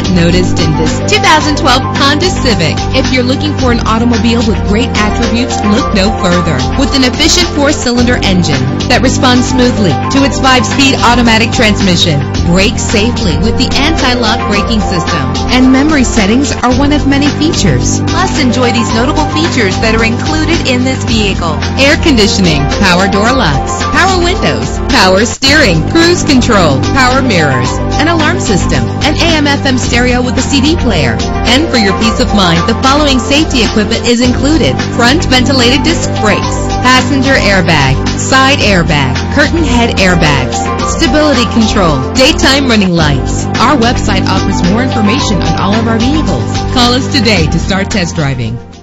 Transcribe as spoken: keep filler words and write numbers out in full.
noticed in this two thousand twelve Honda Civic. If you're looking for an automobile with great attributes, look no further. With an efficient four-cylinder engine that responds smoothly to its five-speed automatic transmission, brake safely with the anti-lock braking system, and memory settings are one of many features. Plus, enjoy these notable features that are included in this vehicle: air conditioning, power door locks, power windows, power steering, cruise control, power mirrors, an alarm system, an A M F M stereo with a C D player. And for your peace of mind, the following safety equipment is included: front ventilated disc brakes, passenger airbag, side airbag, curtain head airbags, stability control, daytime running lights. Our website offers more information on all of our vehicles. Call us today to start test driving.